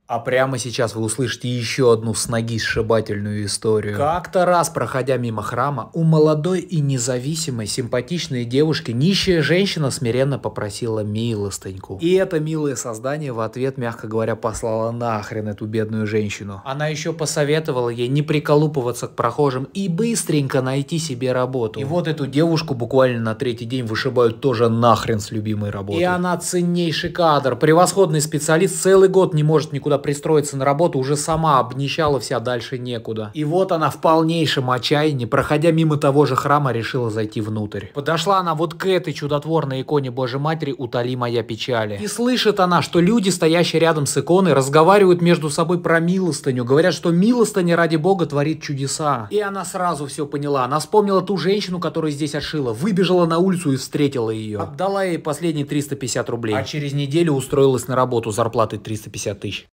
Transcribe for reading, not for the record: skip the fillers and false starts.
А прямо сейчас вы услышите еще одну с ноги сшибательную историю. Как-то раз, проходя мимо храма, у молодой и независимой симпатичной девушки нищая женщина смиренно попросила милостыньку. И это милое создание в ответ, мягко говоря, послала нахрен эту бедную женщину. Она еще посоветовала ей не приколупываться к прохожим и быстренько найти себе работу. И вот эту девушку буквально на третий день вышибают тоже нахрен с любимой работы. И она ценнейший кадр, превосходный специалист, целый год не может никуда пристроиться на работу, уже сама обнищала вся, дальше некуда. И вот она в полнейшем отчаянии, проходя мимо того же храма, решила зайти внутрь. Подошла она вот к этой чудотворной иконе Божьей Матери «Утоли моя печали». И слышит она, что люди, стоящие рядом с иконой, разговаривают между собой про милостыню, говорят, что милостыня ради Бога творит чудеса. И она сразу все поняла. Она вспомнила ту женщину, которая здесь отшила, выбежала на улицу и встретила ее. Отдала ей последние 350 рублей. А через неделю устроилась на работу, зарплатой 350 тысяч.